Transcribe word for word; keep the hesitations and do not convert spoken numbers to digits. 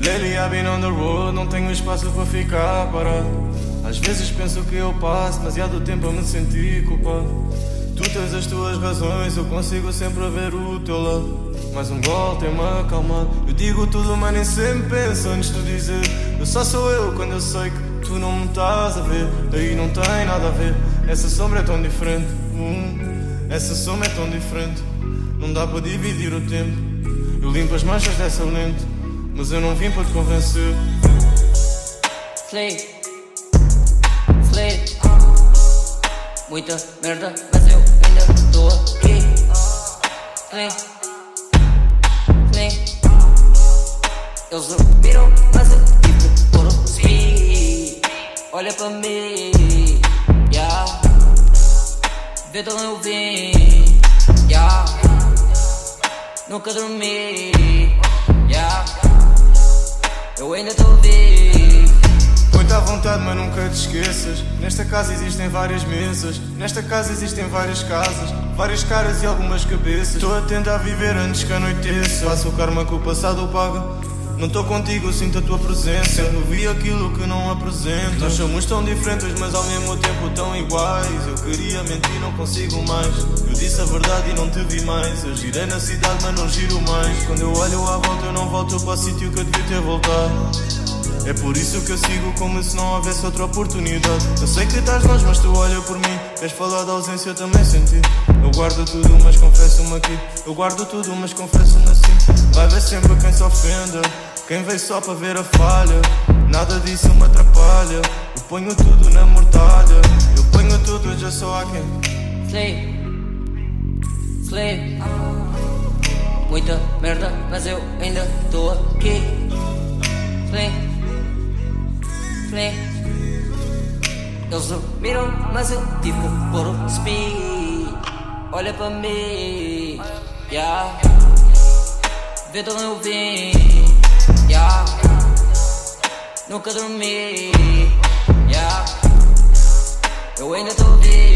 Lately I've been on the road, não tenho espaço para ficar parado. Às vezes penso que eu passo demasiado tempo a me sentir culpado. Tu tens as tuas razões, eu consigo sempre ver o teu lado. Mais um gol tem-me acalmado. Eu digo tudo, mas nem sempre penso antes de dizer. Eu só sou eu quando eu sei que tu não me estás a ver. Daí não tem nada a ver. Essa sombra é tão diferente, hum, essa sombra é tão diferente. Não dá para dividir o tempo. Eu limpo as manchas dessa lente, mas eu não vim para te convencer. Slay, slay, muita merda, mas eu ainda estou aqui. Slay, slay, eles dormiram, mas eu tive por um speed. Olha para mim, yeah, vê de onde eu vim, yeah, nunca dormi, yeah, eu ainda estou vivo. Põe-te à vontade, mas nunca te esqueças. Nesta casa existem várias mesas, nesta casa existem várias casas, várias caras e algumas cabeças. Estou a tentar viver antes que anoiteça. Faço o karma que o passado paga. Não estou contigo, sinto a tua presença. Eu vi aquilo que não apresento. Nós somos tão diferentes, mas ao mesmo tempo tão iguais. Eu queria mentir, não consigo mais. Eu disse a verdade e não te vi mais. Eu girei na cidade, mas não giro mais. Quando eu olho à volta, eu não volto para o sítio que eu devia ter voltado. É por isso que eu sigo como se não houvesse outra oportunidade. Eu sei que estás longe, mas tu olha por mim. Queres falar da ausência, eu também senti. Eu guardo tudo, mas confesso-me aqui. Eu guardo tudo, mas confesso-me assim. Vai ver sempre quem se ofenda, quem veio só para ver a falha. Nada disso me atrapalha. Eu ponho tudo na mortalha. Eu ponho tudo, já só há quem. Slay, slay, muita merda, mas eu ainda estou aqui. Slay, slay, eles dormiram, mas eu tive que pôr o speed. Olha para mim, yeah, vê de onde eu vim, yeah, nunca dormi, yeah, eu ainda estou vivo.